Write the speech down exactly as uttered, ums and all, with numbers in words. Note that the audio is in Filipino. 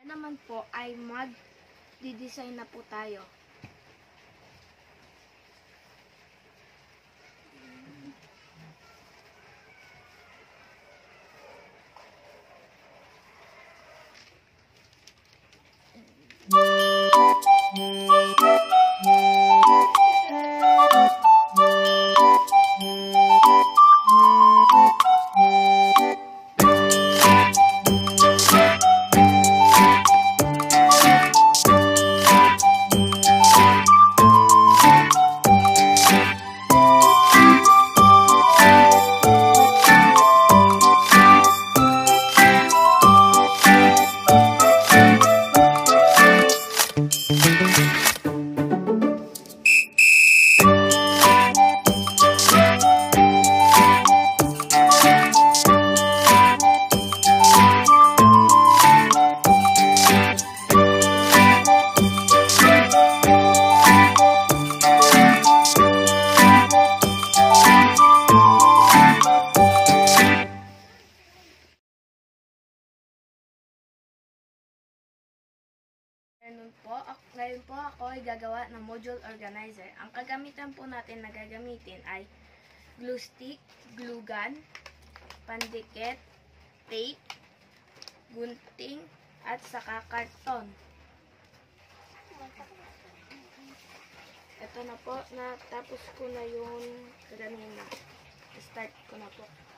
naman po ay mag-design na po tayo. Ngayon po, ngayon po ako ay gagawa ng module organizer. Ang kagamitan po natin na gagamitin ay glue stick, glue gun, pandikit, tape, gunting, at saka karton. Ito na po, natapos ko na yung kanina. Start ko na po.